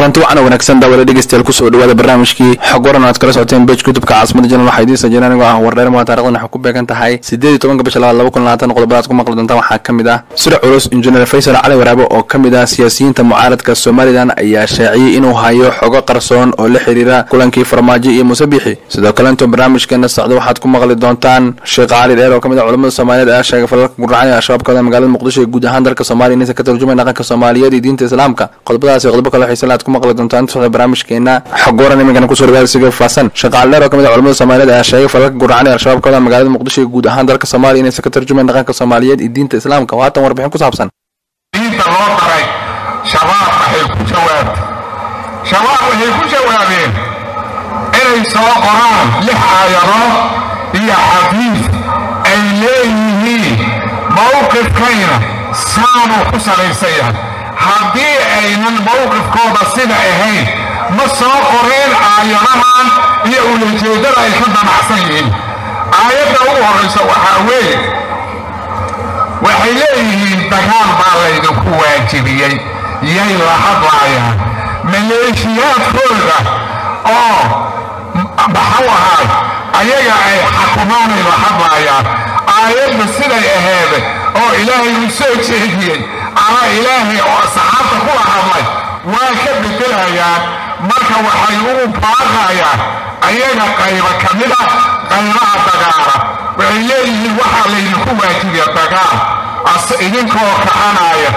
kulanti waxaan wanaagsan daawada dhageystayaal ku soo dhawaada barnaamijkii xog waran aad kala socoteen page kutubka caasimada Jannada waxay idin sajinaan aniga warreer ma taariikhdan waxa ku beegan tahay 18 bisha 2020 qodobada ku maqli doontaan waxaa kamid ah sida culus injineer Faysal Cali Waraabo oo kamid ah siyaasiyiinta mucaaradka Soomaaliland ayaa shaaciyay inuu hayo xogo qarsoon oo la xiriira kulankii farmaajo iyo Musabixi sidoo kale inta barnaamijkeena socdo waxaad ku maqli doontaan Sheekh Cali Dheer oo kamid ah culimada Soomaaliyeed ee sheegay falalka guracay ashaabkooda magaalada Muqdisho ee guud ahaan dalka Soomaaliya inay ka tarjumaan dhaqanka Soomaaliyeed iyo diinta Islaamka qodobadaas iyo qodobo kale xiisaad ku maqli doontaan sida barnaamijkeena xog waran imika ku soo raadsiga faasan Sheekh Cali Dheer oo kamid ah culimada Soomaaliyeed ee sheegay falalka guracay ashaabkooda magaalada Muqdisho ee guud ahaan dalka Soomaaliya inay ka tarjumaan dhaqanka Soomaaliyeed iyo diinta Islaamka waatan warbixin ku saabsan diinta loo baray shabaab waxay ku jawaabeen inay soo qoraan 6 aayadood iyo xadiis ay leeyihiin mowqifkayna saanu ku salaysan yahay haddii aynan mowqifkooda sida ahayn ma soo qoreen aayadahan iyo ujeedada ay ka damacsan yihiin aayadda ugu horeysa waxaa weeye waxay leeyihiin dagaal baa laydinku waajibiyey yay la hadlaayaan maleeshiyaadkooda oo maxuu ahaay ayaga ay xakumaanay la hadlaayaan aayadda siday aheede oo ilaahay u soo jeediyey ama ilaahay oo asxaabta kula hadlay waa ka bedelayaan marka waxay ugu baaqayaan ayaga qayba ka mid ah qaybaha dagaala waxay leeyihiin waxaa laydinku waajibiya dagaal idinkoo kaxanaya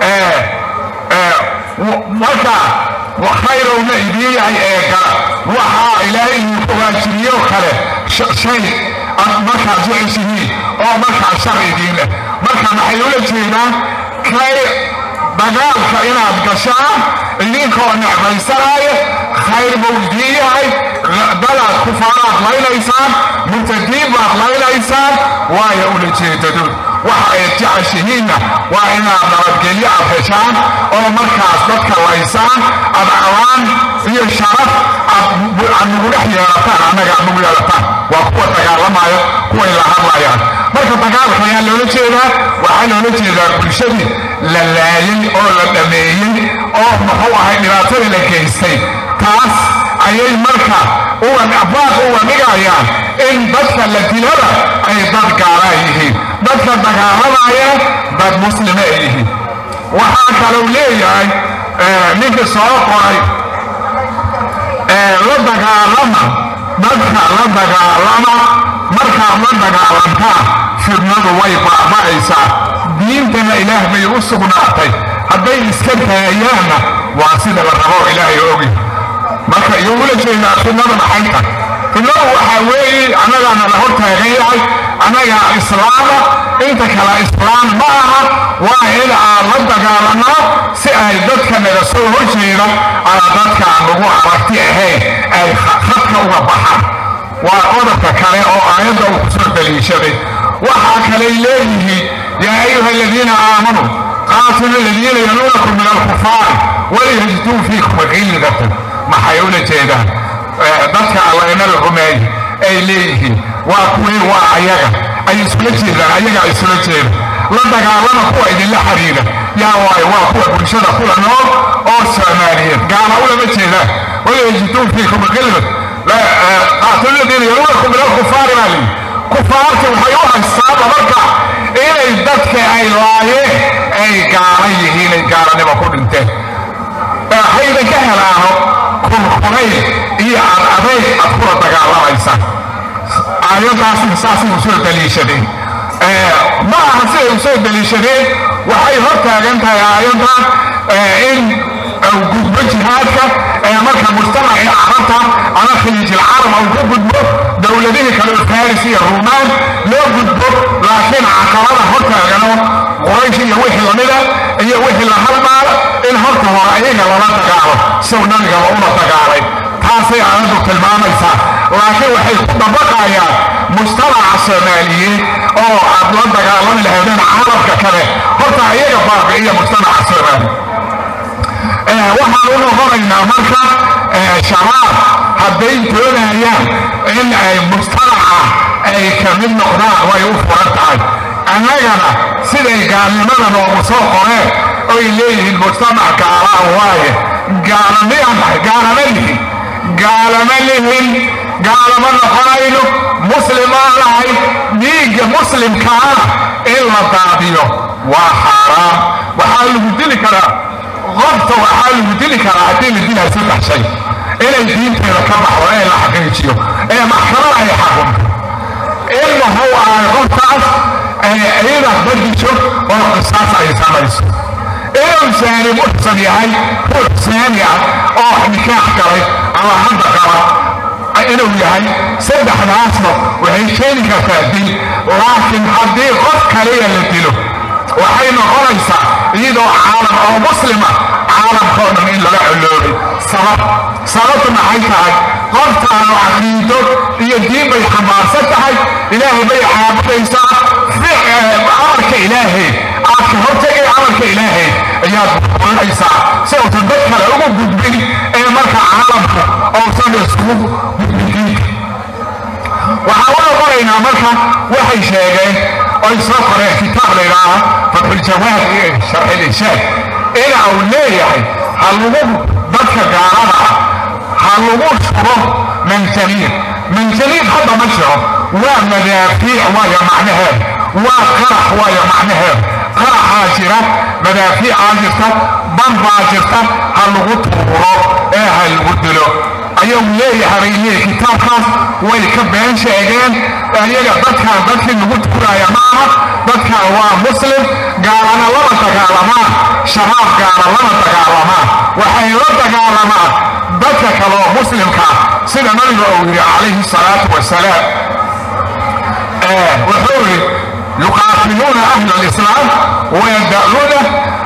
marka khayrowna idiin yahay eegala waxaa ilaahay idinku waajibiyo kale shay ad markaa jeceshihiin oo markaa shar idiin leh marka maxay ula jeedaan kay dagaalka inaad gashaan idinkoo necbaysanaya khayr buu idiin yahay dalaad kufaaraad laynaysaan murtadiin baad laynaysaan waayo ula jeedadood waxa ay jeceshihiinna waa inaad nabadgelyo aad heshaan oo markaas dadka laysaan ad awaan iyo sharaf aad nagu dhex yeelataan annaga aad nagu yeelataan waa kuwa dagaalamaya kuway la hadlayaan marka dagaalka ayaa loola jeedaa waxaa loola jeedaa bulshadii la laayay oo la dhameeyey oo muxuu ahay dhibaatadii la geystay taas ayay marka baaq uga dhigayaan in dadka la dilada ay dad gaalaa yihiin dadka dagaalamaya dad muslima ay yihiin waxaa kalou leeyahay ninka soo qoray la dagaalama dadka la dagaalama markaad la dagaalantaa fidnadu way baaba'aysaa diintana ilaah bay u sugnaatay hadday iska taayaanna waa sida la rabo ilaahay ogi marka iyo ula jeedaa fidnada maxay tahay fidnadu waxaa weeye annagaana la hor taagan yahay annagaa islaama inta kale islaam ma aha waa in aan la dagaalanaa si ay dadka naga soo horjeeda ama dadka aan lagu aragti ahayn ay khadka uga baxaan waa qodobka kale oo aayadda uu kusoo daliishaday waxaa kaley leeyihiin yaa ayuha aladiina aamanuu qaatilu aladiina yaluunakum min alkufaari waliyajiduu fiikum ghilzatan maxay ula jeedaan dadka alla inala rumeey ay leeyihiin waa kuwii waa ayaga ay isula jeedaan ayaga isula jeeda la dagaalama kuwa idinla xiriira yaa waayo waa kuwa bulshada kula nool oo Soomaaliyeed gaala ulama jeedaan waliyajiduu fiikum ghilzatan qaatilu aladiina yaluunakum min alkufaari mali kufaarta waxay u haystaan marka inay dadka ay laayeen ay gaala yihiin ay gaalanimo ku dhinteen haydan ka helaano kulkulay iyo adayg aad kula dagaalamaysan aayadaas saasay usoo daliishadeen ma aha siday usoo daliishadeen waxay hor taagan tahay aayadan in gudbo jihaadka marka mujtamacii carabta ama khaliijil carab uu ku gudbo dowladihii kale Faris iyo Ruumaan loo gudbo laakiin caqabada hor taagano Quraysh iyo wixii lamida iyo wixii la halmaalo in horta hore ayaga lala dagaalo soo nabiga uma dagaalay taasay aayaddu tilmaamaysaa laakiin waxay ku dabaqayaan mujtamaca Soomaaliyeed oo aad la dagaalami lahaydeen carabka kale horta ayaga baabi'iya mujtamaca Soomaaliyeed waxaan u noqonaynaa marka shabaab hadday doonayaan in ay mujtamaca ay ka mid noqdaan way u furan tahay annagana siday gaalnimada noogu soo qoreen oy leeyihiin mujtamac gaalaa waaye gaalama lihin gaalama noqonayno muslim aan lahay dhiigga muslimkaana in la daadiyo waa xaaraam waxaa lagu dili karaa qofta waxaa lagu dili karaa haddii la dilaa 3 shay inay diinteeda ka baxdo ee la xaqiijiyo ee maxkamad ay xakunto in wuxuu ahay qoftaas ciidan badisho oo qisaas ay samayso inuu saani muxsan yahay ruux saani ah oo nikaax galay ama hadda qaba inuu yahay saddexdaasba waxay keeni kartaa dil laakiin haddii qof kaliya la dilo waxay noqonaysaa iyadoo caalam oo muslima caalamkoo dhan in laga coloobay sababtu maxay tahay qoftaanu caqiido iyo diin bay xambaarsan tahay ilaahay bay caabudaysaa amarka ilaahay aad ka hortagay amarka ilaahay ayaad buurinaysaa si uusan dad kale ugu gudbin ee marka caalamku uusan isugu gudbin waxaa u noqonaynaa marka waxay sheegeen oy soo qoreen kitaab la yidhaaha fatxuljawaad iyo sharxi lirshaad ina uu leeyahay ha lagu dadka gaalada ah ha lagu shubo manjaniid hadda ma jiro waa madaafiic waayo macnaheed waa qarax waayo macnaheed qaraxaa jira madaafiicaa jirta banbaa jirta ha lagu tuuro ee ha lagu dilo ayuu leeyahay kitaabkaas way ka been sheegeen ayaga dadkii lagu tuuraya maaha dadkan waa muslim gaalana lama dagaalamaan shabaab gaala lama dagaalamaan waxay la dagaalamaan dadka kaloo muslimka sida nabiga uu yidhi calayhi salaatu wasalaam wuxuu yidhi yuqaatiluuna ahla alislaam wayada'uuna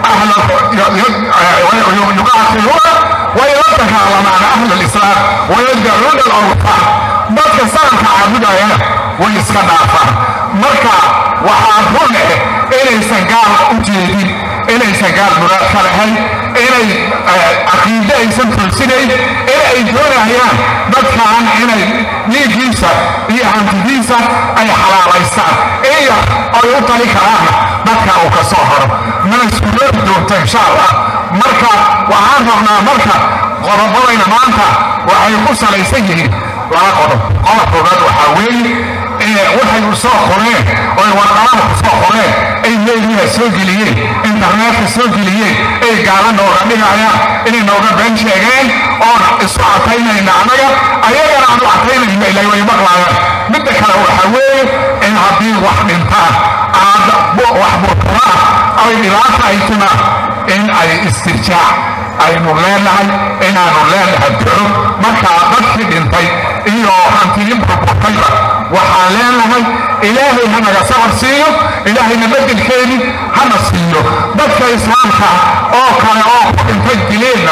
yuqaatiluuna way la dagaalamaan ahla alislaam wayada'uuna alawtaan dadka sanamka caabudayana way iska dhaafaan marka waxaa run inaysan gaal u jeedin inaysan gaal muraad ka lahayn inay caqiide aysan toosinayn inay doonayaan dadkan inay dhiiggiisa iyo hantidiisa ay xalaalaystaan iyo ay u tali karaana dadka uu ka soo haro mana iskuloodi doonta insha allah marka waxaan rabnaa marka qodobadayna maanta waxay ku salaysan yihiin 2 qodob qodobkoodaad waxaa weeye waxay u soo qoreen oo warqadaha ku soo qoreen ay meeliya soo geliyeen internetka soo geliyeen ay gaala nooga dhigayaan inay nooga been sheegeen oo isu cataynayna anaga ayagana aanu cataynayna ilaahay way maqlaayaan midda kale waxaa weeye in haddii wax dhintaan aad wax burburaa ay dhibaata ay timaa in ay istirjaac aynu leenahay inaanu leenahay duco markaa dadkii dhintay iyo hantiyin burburtayba waxaan leenahay ilaahay hanaga sabar siiyo ilaahayna bedelkeeni hana siiyo dadka islaamka oo kale oo ku dhintay dileenna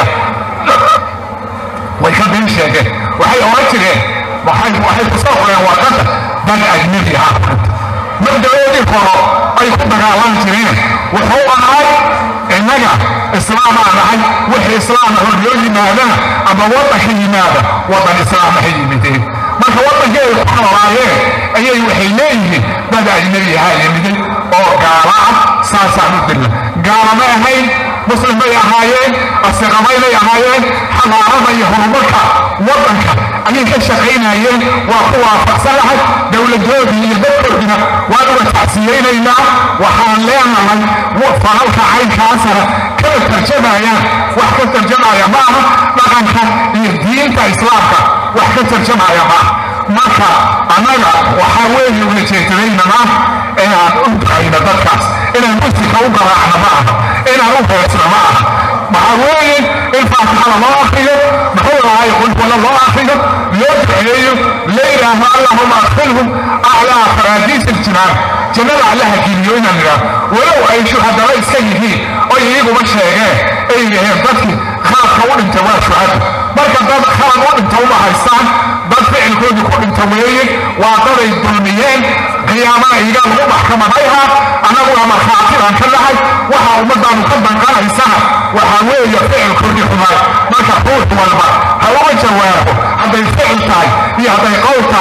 way ka been sheegeen waxay oran jireen waxay ku soo qoreen warqadda dad ajnabi ah mabdaoodii horo ay ku dagaalan jireen wuxuu ahay innaga islaamaa nahay wixii islaama hor loo yimaadana ama waddanka yimaada waddan islaama ha yimideen marka waddankii ay ku noolaayeen ayay waxay leeyihiin dad ajnabi ahaa yimiday oo gaala ah saasaan u dilla gaala ma ahayn muslim bay ahaayeen asiqamaynay ahaayeen xadaarada iyo horumarka waddanka ayay ka shaqaynayeen waa ku waafaqsanahay dowladoodii iyo dadkoodina waan uga tacsiyeynaynaa waxaan leenahay falalka caynkaasana kala tarjamayaan wax ka tarjamaya maaha dhaqanka iyo diinta islaamka wax ka tarjamaya maaha marka annaga waxaa weeye ula jeedadaynana inaan u ducayno dadkaas inaan muslimka u garaacno ma aha inaan u heesno ma aha maxaa weeye in faatixada loo akriyo muxuu ahay qulwala loo akriyo loo duceeyo la yidhaaho allahuma adkhilhum aclaa faraadiis iljinaan jannada allaha geliyo inaan idhaah walow ay shuhadaba iska yihiin oy iyaguma sheegeen ay yidhaheen dadkii khaladka u dhintay waa shuhada marka dad khalad u dhinta uma haystaan dad ficilkoodii ku dhinta weeye waa daday dulmiyeen qiyaamana iyagaa lagu maxkamadayha annaguna markhaati baan ka nahay waxa ummaddaanu ka danqanaysana waxaa weeye ficilkoodii xumaay marka ruux walba ha uga jawaabo hadday ficil tahay iyo hadday qowl tahay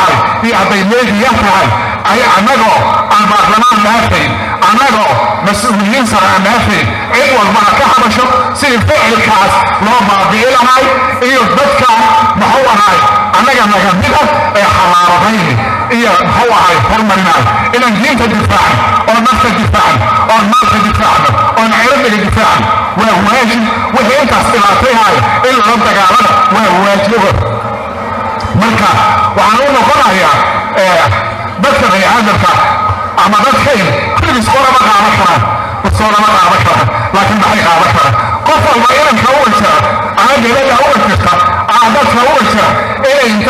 iyo hadday meediya tahay ay annagoo aan baarlamaan dhaafayn annagoo mas-uuliyiin sare aan dhaafayn cid walbana ka hadasho sidii ficilkaas loo baabi'i lahay iyo dadka muxuu ahay annaga naga mid ah ee xalaaladayni iyo muxuu ahay hormarinayo inaan diinta difaacno oo nafta difaacno oo maalka difaacno oo cirdiga difaacno waa waajib wixii intaas dhibaatayhayo in lala dagaalana waa waajibo marka waxaan u noqonayaa dadka bani aadamka ama dadkayna kulligiis qorama qaadan karaan soolama qaadan karaan laakiin maxay qaadan karaan qof walba inanka u wajara ama gabadha u wajirta ama dadka u wajara inay inta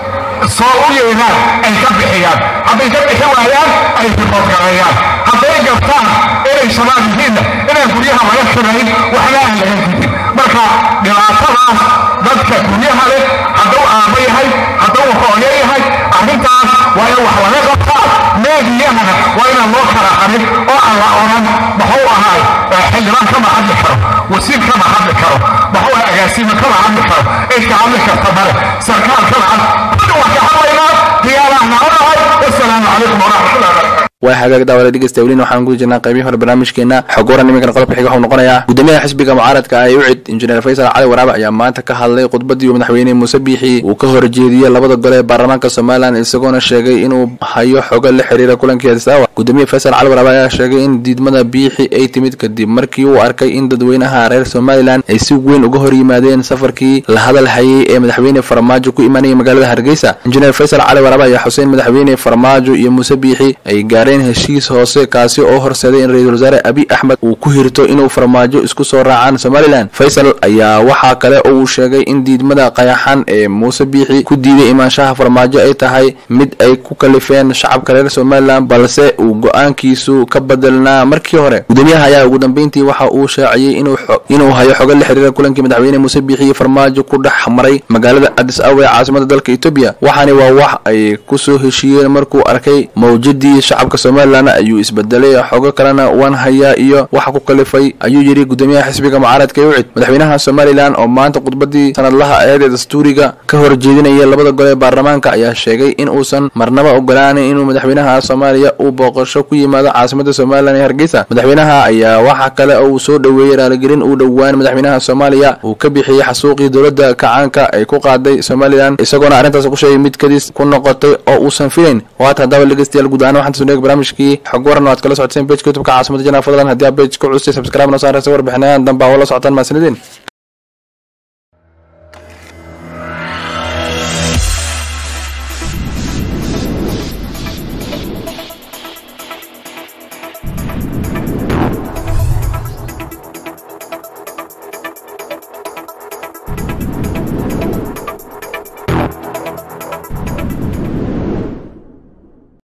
soo u yeedaan ay ka bixiyaan hadday ka bixi waayaan ay riboodgareeyaan hadday gabtaan inay shabaab yihiinna inaan guryaha laga kirayn waxna aan laga gudin marka dhibaatadaas dadka guryaha leh hadduu aabba yahay hadduu hooyo yahay arrintaas waa in wax laga qabtaa meediyahana waa inaan loo kala qarin oo aan la odhan muxuu ahaay xildhibaan kama hadli karo wasiir kama hadli karo muxuu ahay agaasime kama hadli karo cid ka hadli karta male sarkaal kama hadli kulli wax ka hadlaynaa diyaarahna u nahay wasalaamu calaykum waraxmatullahi wabarakatu waa hagaag daawada dhegeysta weliin waxaan guda jirnaa qaybihii hore barnaamijkeena xog waran nimankan qodobka xiga wuxuu noqonayaa gudoomiyaha xisbiga mucaaradka ah ee UCID injineer Faysal Cali Waraabe ayaa maanta ka hadlay khudbadii madaxweyne Muuse Biixi uu ka horjeediyay labada gole ee baarlamaanka Soomaaliland isagoona sheegay inuu hayo xogo la xiriira kulankii Addis Ababa gudoomiyaha Faysal Cali Waraabe ayaa sheegay in diidmada Biixi ay timid kadib markii uu arkay in dadweynaha reer Soomaaliland ay si weyn uga hor yimaadeen safarkii la hadal hayay ee madaxweyne Farmaajo ku imanayay magaalada Hargeysa injineer Faysal Cali Waraabe ayaa xuseen madaxweyne Farmaajo iyo Muuse Biixi ay gaareen heshiis kaasi oo horseeday in ra'iisul wasaare Abiy Ahmed uu ku hirto inuu Farmaajo isku soo raacaan Soomaaliland Faysal ayaa waxa kale oo uu sheegay in diidmada qayaxan ee Muuse Biixi ku diiday imaanshaha Farmaajo ay tahay mid ay ku kalifeen shacabka reer Soomaaliland balse uu go'aankiisu ka bedelnaa markii hore gudoomiyaha ayaa ugu dambeyntii waxa uu shaaciyay inuu hayo xogo la xiriira kulankii madaxweyne Muuse Biixi iyo Farmaajo ku dhex maray magaalada Addis Ababa ee caasimadda dalka Itoobiya waxaana waa wax ay ku soo heshiiyeen markuu arkay mawjadii shacabka Soomaaliland ayuu isbedelay xogo kalena waan hayaa iyo waxa ku kalifay ayuu yiri gudoomiyaha xisbiga mucaaradka ee UCID madaxweynaha Soomaaliland oo maanta khudbadii sanadlaha ee dastuuriga ka horjeedinaya labada gole ee baarlamaanka ayaa sheegay in uusan marnaba ogolaanin inuu madaxweynaha Soomaaliya uu booqasho ku yimaado caasimadda Soomaaliland ee Hargeysa madaxweynaha ayaa waxa kale oo uu soo dhaweeyay raaligelin uu dhawaan madaxweynaha Soomaaliya uu ka bixiyay xasuuqii dowladda kacaanka ay ku qaaday Soomaaliland isagoona arrintaas ku sheegay mid kadis ku noqotay oo uusan filayn waata dawal dhageystayaal guud ahaan waxaan soo dhigay barnaamijkii xog waran waad kala socoteen page youtube ka caasimada janaa fadlan haddii aad page ku cusub subscribe noo saaraysa warbixinadan dambe oo la socotaan maasanidin